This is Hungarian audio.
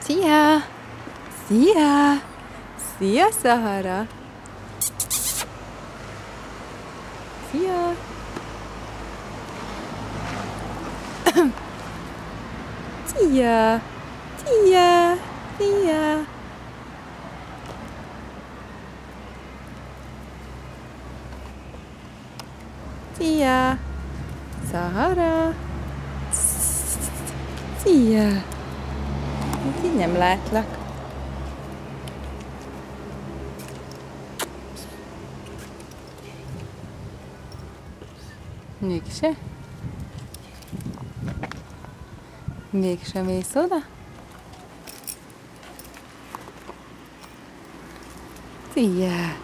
Szia! Szia! Szia, Szahara! Szia! Szia! Szia! Szia! Szia! Szahara! Szia! Hát így nem látlak. Mégse? Mégsem mész oda? Szia!